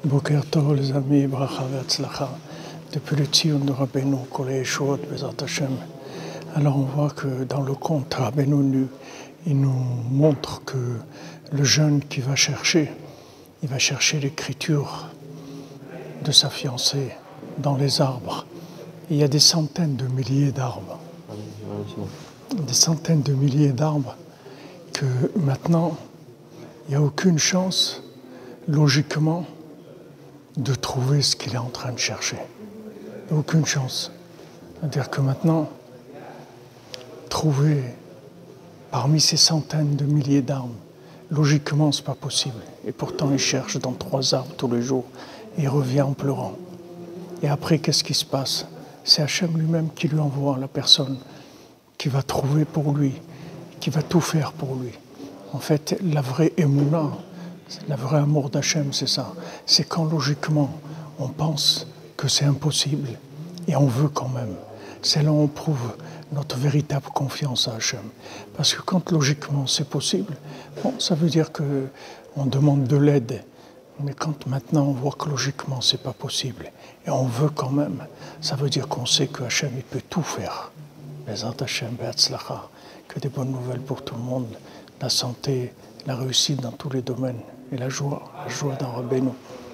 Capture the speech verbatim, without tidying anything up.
Boker Tov les amis, bracha ve'atzlacha, depuis le Tzion de Rabbeinu, Kol Yeshuot Bezrat Hashem. Alors on voit que dans le conte, Rabbeinu, il nous montre que le jeune qui va chercher, il va chercher l'écriture de sa fiancée dans les arbres. Il y a des centaines de milliers d'arbres, des centaines de milliers d'arbres, que maintenant, il n'y a aucune chance, logiquement, de trouver ce qu'il est en train de chercher. Il n'y a aucune chance. C'est-à-dire que maintenant, trouver parmi ces centaines de milliers d'arbres, logiquement, ce n'est pas possible. Et pourtant, il cherche dans trois arbres tous les jours. Et il revient en pleurant. Et après, qu'est-ce qui se passe? C'est Hachem lui-même qui lui envoie la personne qui va trouver pour lui, qui va tout faire pour lui. En fait, la vraie émouna, le vrai amour d'Hachem, c'est ça. C'est quand logiquement, on pense que c'est impossible et on veut quand même. C'est là où on prouve notre véritable confiance à Hachem. Parce que quand logiquement c'est possible, bon, ça veut dire qu'on demande de l'aide. Mais quand maintenant on voit que logiquement c'est pas possible et on veut quand même, ça veut dire qu'on sait que Hachem il peut tout faire. Bezrat Hashem be'atzlacha, que des bonnes nouvelles pour tout le monde, la santé, la réussite dans tous les domaines et la joie, la joie dans Rabbeinu.